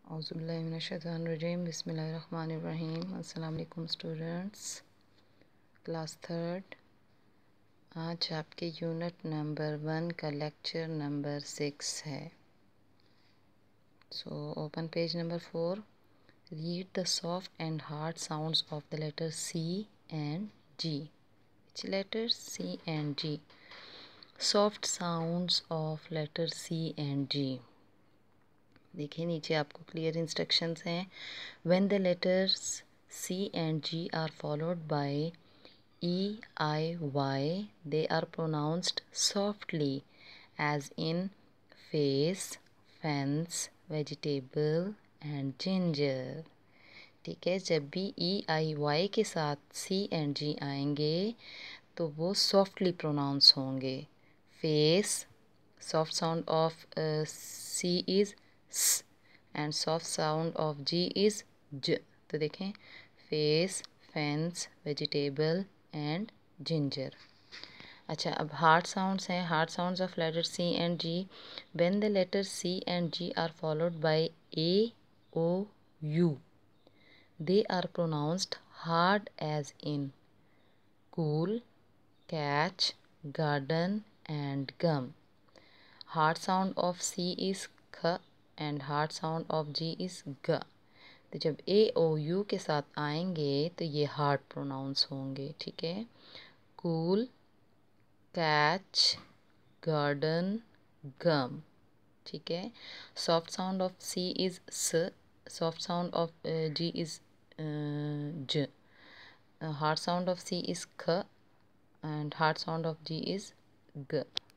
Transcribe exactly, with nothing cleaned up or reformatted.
औज़ुबिल्लाहिमिनश्शैतानिर्रजीम बिस्मिल्लाहिर्रहमानिर्रहीम। अस्सलाम वालेकुम स्टूडेंट्स, क्लास थर्ड। आज आपके यूनिट नंबर वन का लेक्चर नंबर सिक्स है। So open page number four. Read the soft and hard sounds of the letter C and G. Which letters? C and G. Soft sounds of letter C and G. देखिए नीचे आपको clear instructions हैं। When the letters C and G are followed by E I Y they are pronounced softly as in face, fence, vegetable and ginger. ठीक है, जब भी ई I Y के साथ सी एंड जी आएंगे तो वो सॉफ्टली प्रोनाउंस होंगे। Face, soft sound of C is स and soft sound of G is ज। तो देखें, face, fence, vegetable and ginger. अच्छा, अब हार्ड साउंड्स हैं। Hard sounds of letter C and G. When the letter C and G are followed by A O U they are pronounced hard as in cool, catch, garden and gum. Hard sound of C is ख and hard sound of G is ग। तो जब ए O you के साथ आएंगे तो ये hard pronounce होंगे। ठीक है, कूल, कैच, गार्डन, गम। ठीक है, soft sound of C is स, soft sound of G is ज, hard sound of C is ख and hard sound of G is G.